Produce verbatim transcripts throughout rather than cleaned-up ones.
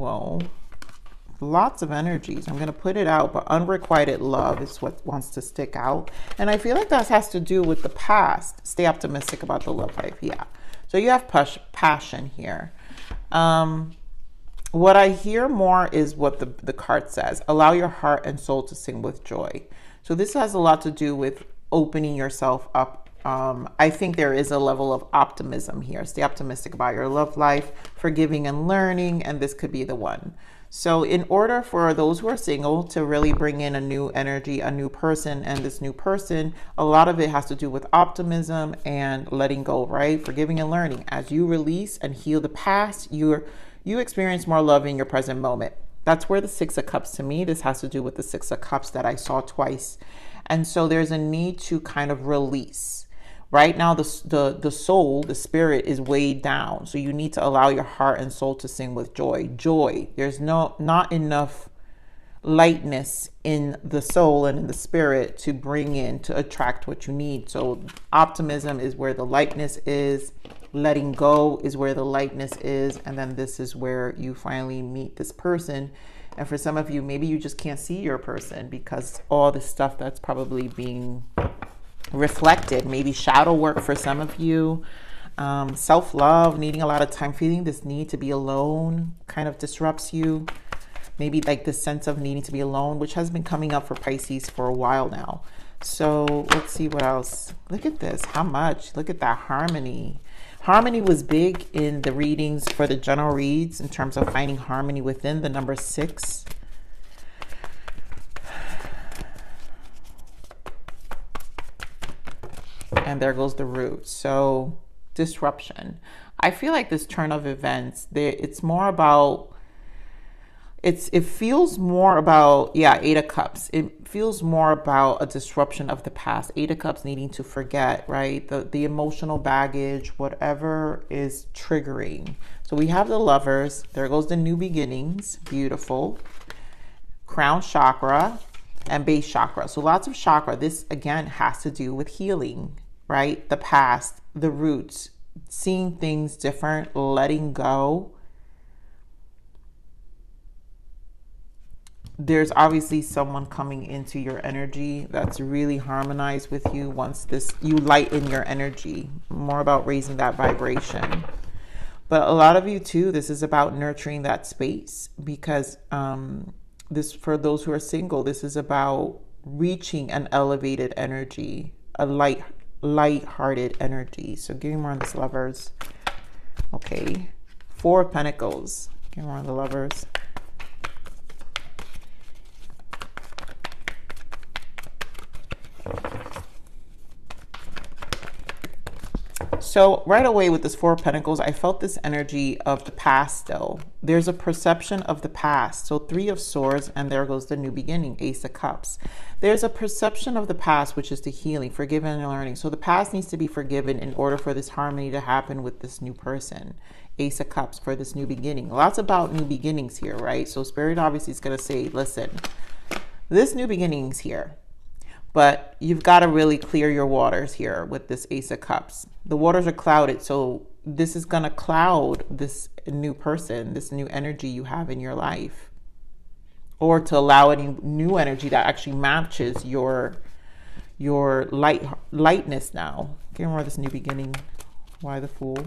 Whoa. Lots of energies. I'm going to put it out, but unrequited love is what wants to stick out. And I feel like that has to do with the past. Stay optimistic about the love life. Yeah. So you have push, passion here. Um, what I hear more is what the, the card says. Allow your heart and soul to sing with joy. So this has a lot to do with opening yourself up. Um, I think there is a level of optimism here. Stay optimistic about your love life, forgiving and learning, and this could be the one. So in order for those who are single to really bring in a new energy, a new person, and this new person, a lot of it has to do with optimism and letting go, right? Forgiving and learning. As you release and heal the past, you're, you experience more love in your present moment. That's where the Six of Cups, to me, this has to do with the Six of Cups that I saw twice. And so there's a need to kind of release. Right now, the, the, the soul, the spirit is weighed down. So you need to allow your heart and soul to sing with joy. Joy. There's no not enough lightness in the soul and in the spirit to bring in, to attract what you need. So optimism is where the lightness is. Letting go is where the lightness is. And then this is where you finally meet this person. And for some of you, maybe you just can't see your person because all the stuff that's probably being reflected, maybe shadow work for some of you, um, self-love, needing a lot of time, feeling this need to be alone kind of disrupts you. Maybe like this sense of needing to be alone, which has been coming up for Pisces for a while now. So let's see what else. Look at this. How much? Look at that harmony. Harmony was big in the readings for the general reads in terms of finding harmony within the number six. And there goes the root. So disruption. I feel like this turn of events, there, it's more about, it's, it feels more about, yeah, Eight of Cups. It feels more about a disruption of the past. Eight of Cups needing to forget, right? The, the emotional baggage, whatever is triggering. So we have the Lovers. There goes the new beginnings. Beautiful. Crown chakra and base chakra. So lots of chakra. This again has to do with healing, right? The past, the roots, seeing things different, letting go. There's obviously someone coming into your energy that's really harmonized with you once this, you lighten your energy, more about raising that vibration. But a lot of you too, this is about nurturing that space because, um, this, for those who are single, this is about reaching an elevated energy, a light, light-hearted energy. So give me more on this, Lovers. Okay. Four of Pentacles. Give me more on the Lovers. So right away with this Four of Pentacles, I felt this energy of the past still. There's a perception of the past. So Three of Swords, and there goes the new beginning, Ace of Cups. There's a perception of the past, which is the healing, forgiving and learning. So the past needs to be forgiven in order for this harmony to happen with this new person. Ace of Cups for this new beginning. Lots about new beginnings here, right? So Spirit obviously is going to say, listen, this new beginning is here. But you've got to really clear your waters here with this Ace of Cups. The waters are clouded, so this is going to cloud this new person, this new energy you have in your life. Or to allow any new energy that actually matches your, your light, lightness now. Give me more of this new beginning. Why the Fool?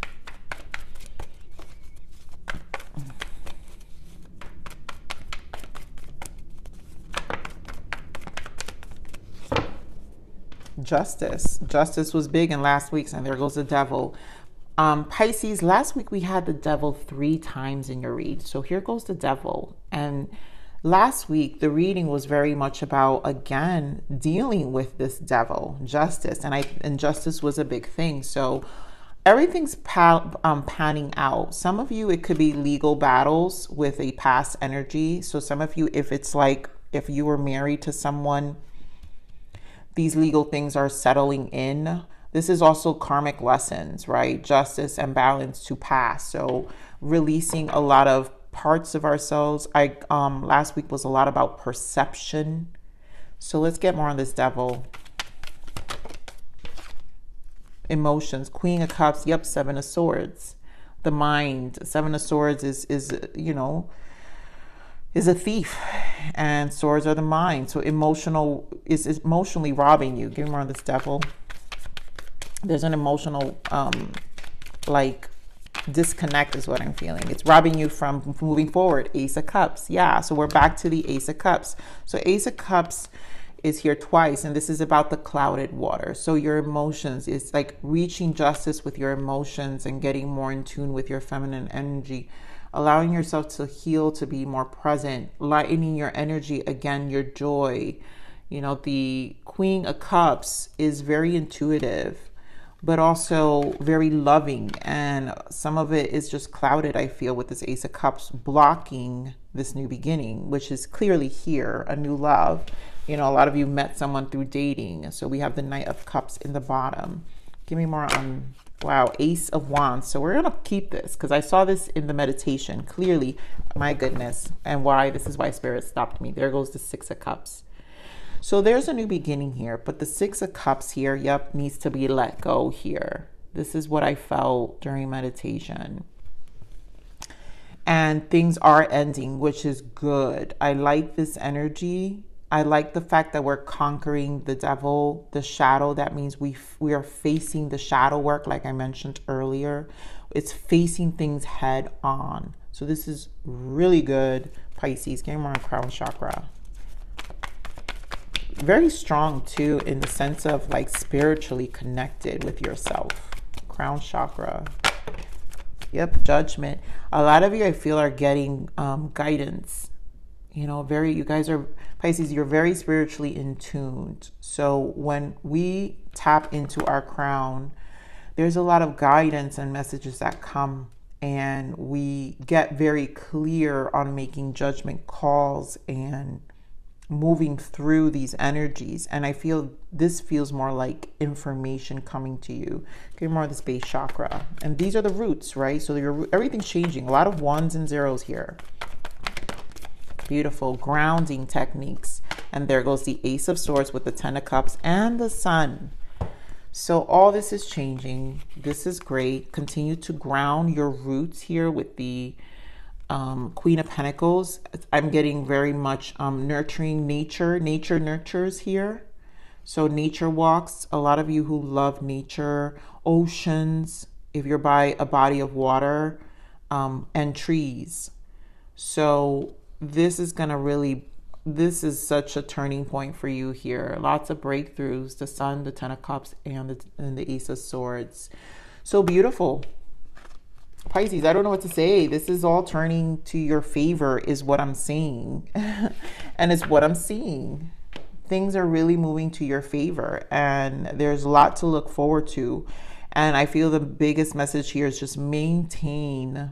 Justice. Justice was big in last week's, and there goes the Devil. Um, Pisces, last week we had the Devil three times in your read. So here goes the Devil. And last week, the reading was very much about, again, dealing with this Devil, justice. And I and justice was a big thing. So everything's pa um, panning out. Some of you, it could be legal battles with a past energy. So some of you, if it's like, if you were married to someone, these legal things are settling in. This is also karmic lessons, right? Justice and balance to pass. So releasing a lot of parts of ourselves. I um last week was a lot about perception. So let's get more on this Devil. Emotions. Queen of Cups. Yep, Seven of Swords. the mind. Seven of Swords is, is you know, is a thief, and swords are the mind. So emotional is, is emotionally robbing you. Give me more on this Devil. There's an emotional, um, like, disconnect is what I'm feeling. It's robbing you from moving forward. Ace of Cups. Yeah, so we're back to the Ace of Cups. So Ace of Cups is here twice, and this is about the clouded water. So your emotions is like reaching justice with your emotions and getting more in tune with your feminine energy, allowing yourself to heal, to be more present, lightening your energy again, your joy. You know, the Queen of Cups is very intuitive, but also very loving, and some of it is just clouded, I feel, with this Ace of Cups blocking this new beginning, which is clearly here, a new love. You know, a lot of you met someone through dating. So we have the Knight of Cups in the bottom. Give me more on, wow, Ace of Wands. So we're going to keep this because I saw this in the meditation. Clearly, my goodness, and why this is why Spirit stopped me. There goes the Six of Cups. So there's a new beginning here, but the Six of Cups here, yep, needs to be let go here. This is what I felt during meditation. And things are ending, which is good. I like this energy. I like the fact that we're conquering the devil, the shadow. That means we we are facing the shadow work, like I mentioned earlier. It's facing things head on. So this is really good, Pisces. Getting more on crown chakra. Very strong too, in the sense of like spiritually connected with yourself. Crown chakra. Yep, judgment. A lot of you, I feel, are getting um, guidance. You know, very, you guys are, Pisces, you're very spiritually in tune. So when we tap into our crown, there's a lot of guidance and messages that come, and we get very clear on making judgment calls and moving through these energies. And I feel this feels more like information coming to you. Okay, more of this base chakra. And these are the roots, right? So you're, everything's changing. A lot of ones and zeros here. Beautiful grounding techniques. And there goes the Ace of Swords with the Ten of Cups and the Sun. So all this is changing. This is great. Continue to ground your roots here with the um, Queen of Pentacles. I'm getting very much um, nurturing nature. Nature nurtures here. So nature walks. A lot of you who love nature, oceans, if you're by a body of water, um, and trees. So this is going to really, this is such a turning point for you here. Lots of breakthroughs, the Sun, the Ten of Cups, and the, and the Ace of Swords. So beautiful. Pisces, I don't know what to say. This is all turning to your favor is what I'm saying. And it's what I'm seeing. Things are really moving to your favor, and there's a lot to look forward to. And I feel the biggest message here is just maintain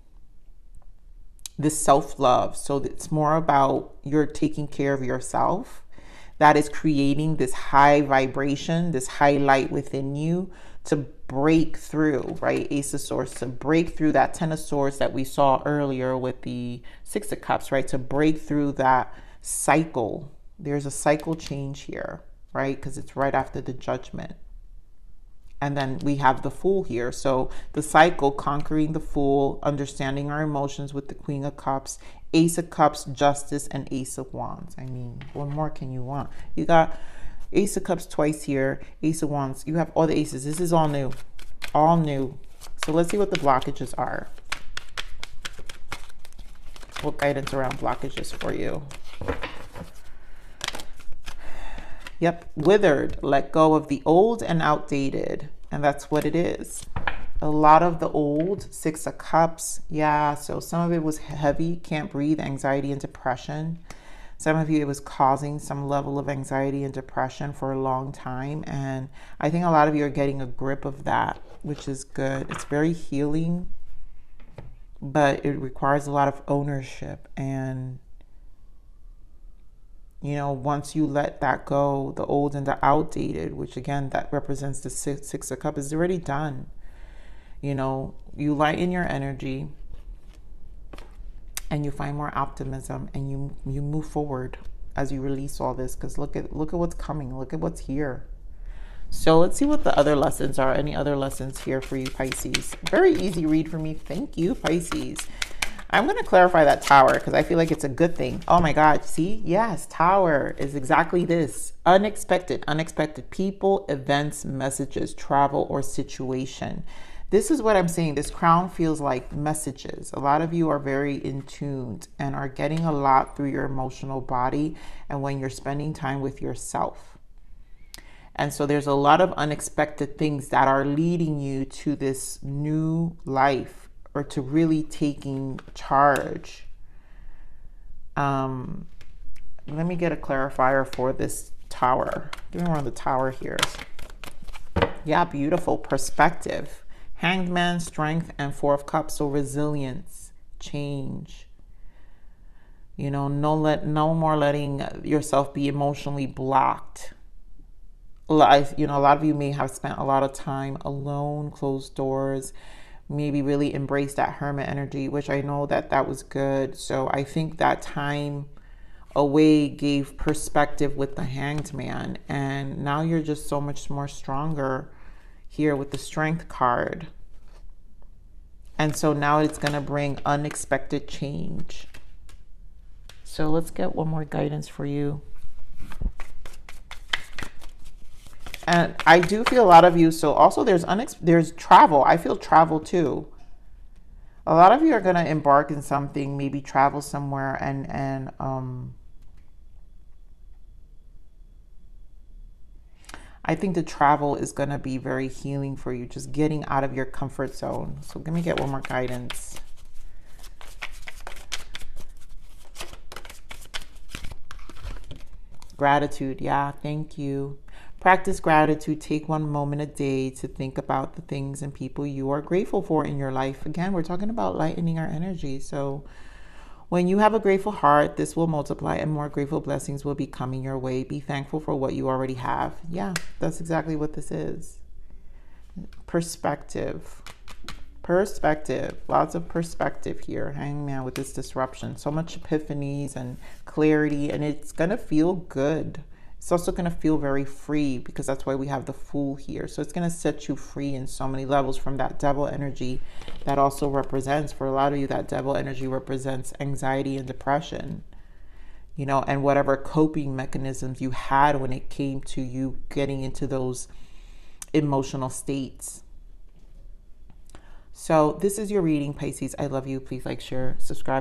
this self-love. So it's more about you're taking care of yourself. That is creating this high vibration, this high light within you to break through, right? Ace of Swords, to break through that Ten of Swords that we saw earlier with the Six of Cups, right? To break through that cycle. There's a cycle change here, right? Because it's right after the Judgment. And then we have the Fool here. So the cycle, conquering the Fool, understanding our emotions with the Queen of Cups, Ace of Cups, Justice, and Ace of Wands. I mean, what more can you want? You got Ace of Cups twice here, Ace of Wands. You have all the aces. This is all new, all new. So let's see what the blockages are. What guidance around blockages for you? Yep, withered, let go of the old and outdated. And that's what it is. A lot of the old, Six of Cups. Yeah, so some of it was heavy, can't breathe, anxiety and depression. Some of you, it was causing some level of anxiety and depression for a long time. And I think a lot of you are getting a grip of that, which is good. It's very healing, but it requires a lot of ownership. And you know, once you let that go, the old and the outdated, which again, that represents the six, six of Cups, is already done. You know, you lighten your energy and you find more optimism, and you you move forward as you release all this, because look at look at what's coming. Look at what's here. So let's see what the other lessons are. Any other lessons here for you, Pisces? Very easy read for me. Thank you, Pisces. I'm going to clarify that Tower because I feel like it's a good thing. Oh my God. See? Yes. Tower is exactly this. Unexpected, unexpected people, events, messages, travel, or situation. This is what I'm saying. This crown feels like messages. A lot of you are very in tune and are getting a lot through your emotional body and when you're spending time with yourself. And so there's a lot of unexpected things that are leading you to this new life or to really taking charge. Um, let me get a clarifier for this Tower. Give me one of the Tower here. Yeah, beautiful perspective. Hanged Man, strength, and Four of Cups. So resilience, change. You know, no let no more letting yourself be emotionally blocked. Life, you know, a lot of you may have spent a lot of time alone, closed doors, maybe really embrace that hermit energy, which I know that that was good. So I think that time away gave perspective with the Hanged Man, and now you're just so much more stronger here with the Strength card. And so now it's going to bring unexpected change. So let's get one more guidance for you. And I do feel a lot of you, so also there's unex there's travel. I feel travel too. A lot of you are going to embark in something, maybe travel somewhere, and and um I think the travel is going to be very healing for you, just getting out of your comfort zone. So let me get one more guidance. Gratitude. Yeah, thank you. Practice gratitude. Take one moment a day to think about the things and people you are grateful for in your life. Again, we're talking about lightening our energy. So when you have a grateful heart, this will multiply and more grateful blessings will be coming your way. Be thankful for what you already have. Yeah, that's exactly what this is. Perspective. Perspective. Lots of perspective here. Hanging Man with this disruption. So much epiphanies and clarity, and it's going to feel good. It's also going to feel very free because that's why we have the Fool here. So it's going to set you free in so many levels from that Devil energy that also represents, for a lot of you, that Devil energy represents anxiety and depression, you know, and whatever coping mechanisms you had when it came to you getting into those emotional states. So this is your reading, Pisces. I love you. Please like, share, subscribe.